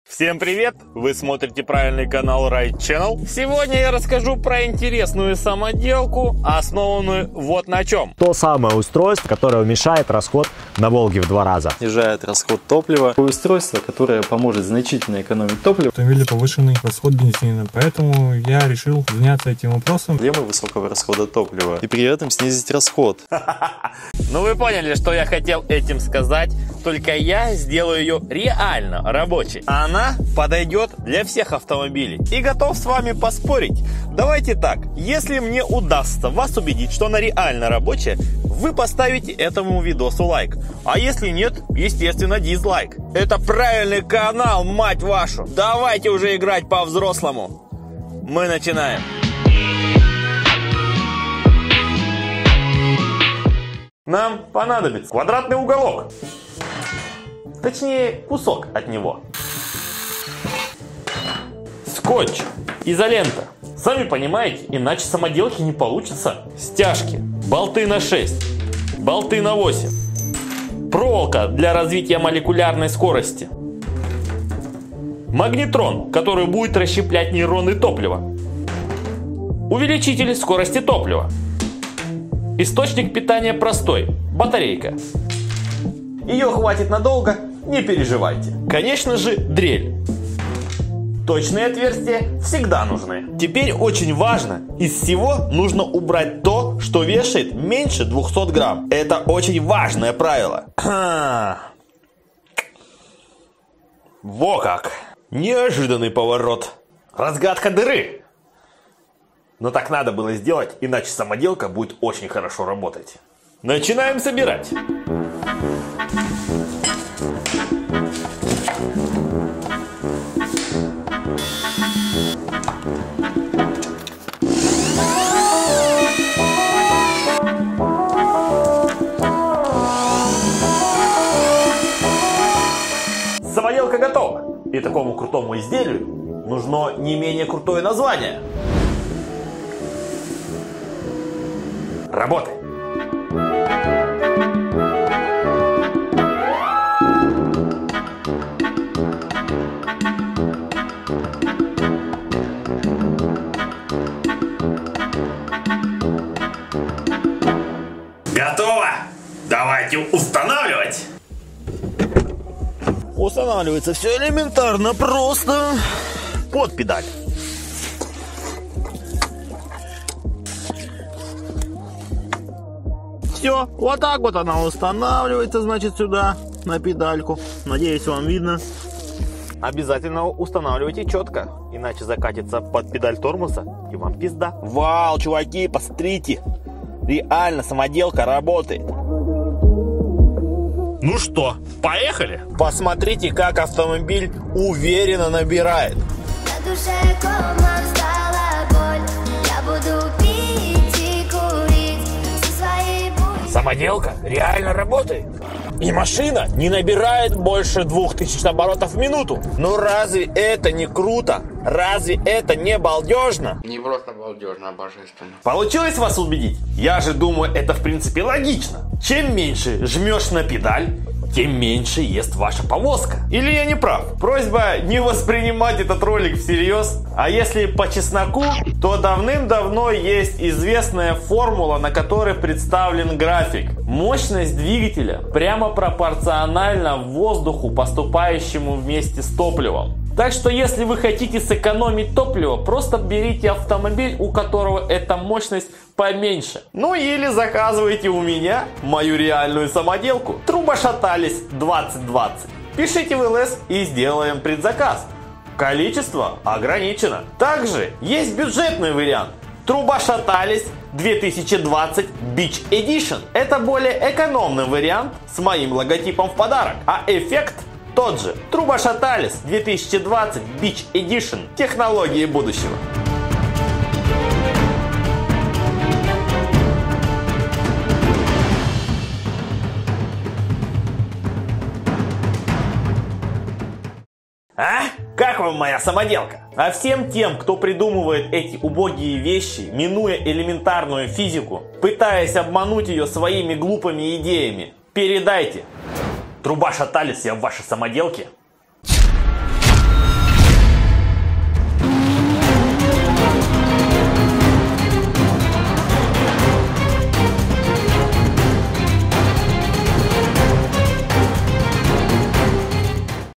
Всем привет! Вы смотрите правильный канал Right Channel. Сегодня я расскажу про интересную самоделку, основанную вот на чем. То самое устройство, которое уменьшает расход на Волге в 2 раза. Снижает расход топлива. Устройство, которое поможет значительно экономить топливо. Автомобиле повышенный расход бензина, поэтому я решил заняться этим вопросом. Проблемы высокого расхода топлива и при этом снизить расход. Ну вы поняли, что я хотел этим сказать, только я сделаю ее реально рабочей. Она подойдет для всех автомобилей. И готов с вами поспорить. Давайте так, если мне удастся вас убедить, что она реально рабочая, вы поставите этому видосу лайк. А если нет, естественно, дизлайк. Это правильный канал, мать вашу. Давайте уже играть по-взрослому. Мы начинаем. Нам понадобится квадратный уголок. Точнее, кусок от него. Скотч, изолента. Сами понимаете, иначе самоделки не получится. Стяжки, болты на 6, болты на 8. Проволока для развития молекулярной скорости. Магнетрон, который будет расщеплять нейроны топлива. Увеличитель скорости топлива. Источник питания простой, батарейка. Ее хватит надолго, не переживайте. Конечно же, дрель. Точные отверстия всегда нужны. Теперь очень важно, из всего нужно убрать то, что вешает меньше 200 грамм. Это очень важное правило. Во как! Неожиданный поворот. Разгадка дыры. Но так надо было сделать, иначе самоделка будет очень хорошо работать. Начинаем собирать. Самоделка готова. И такому крутому изделию нужно не менее крутое название. Работай. Готово! Давайте устанавливать! Устанавливается все элементарно просто. Под педаль. Все, вот так вот она устанавливается, значит, сюда, на педальку. Надеюсь, вам видно. Обязательно устанавливайте четко, иначе закатится под педаль тормоза, и вам пизда. Вау, чуваки, посмотрите. Реально самоделка работает. Ну что, поехали? Посмотрите, как автомобиль уверенно набирает. На душе комом стала боль. Я буду пить и курить со своей болью. Самоделка реально работает. И машина не набирает больше 2000 оборотов в минуту. Ну разве это не круто? Разве это не балдежно? Не просто балдежно, а божественно. Получилось вас убедить? Я же думаю, это в принципе логично. Чем меньше жмешь на педаль, тем меньше ест ваша повозка. Или я не прав? Просьба не воспринимать этот ролик всерьез. А если по чесноку, то давным-давно есть известная формула, на которой представлен график. Мощность двигателя прямо пропорциональна воздуху, поступающему вместе с топливом. Так что если вы хотите сэкономить топливо, просто берите автомобиль, у которого эта мощность поменьше. Ну или заказывайте у меня мою реальную самоделку Трубошаталис 2020. Пишите в ЛС и сделаем предзаказ. Количество ограничено. Также есть бюджетный вариант Трубошаталис 2020 Beach Edition. Это более экономный вариант с моим логотипом в подарок, а эффект тот же. Трубошаталис 2020 Beach Edition. Технологии будущего. А? Как вам моя самоделка? А всем тем, кто придумывает эти убогие вещи, минуя элементарную физику, пытаясь обмануть ее своими глупыми идеями, передайте. Трубошаталис я в вашей самоделке